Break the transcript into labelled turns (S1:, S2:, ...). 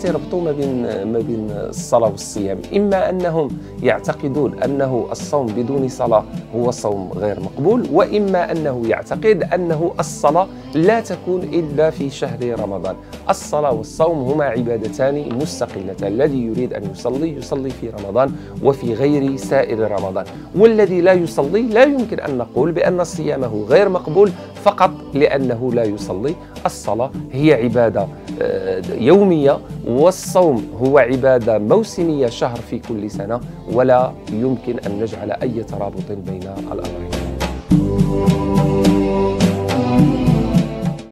S1: يستربطوا ما بين الصلاة والصيام. إما أنهم يعتقدون أنه الصوم بدون صلاة هو صوم غير مقبول، وإما أنه يعتقد أنه الصلاة لا تكون إلا في شهر رمضان. الصلاة والصوم هما عبادتان مستقلتان، الذي يريد أن يصلي في رمضان وفي غير سائر رمضان، والذي لا يصلي لا يمكن أن نقول بأن صيامه غير مقبول فقط لأنه لا يصلي. الصلاة هي عبادة يومية، والصوم هو عبادة موسمية شهر في كل سنة، ولا يمكن أن نجعل أي ترابط بين الأمرين.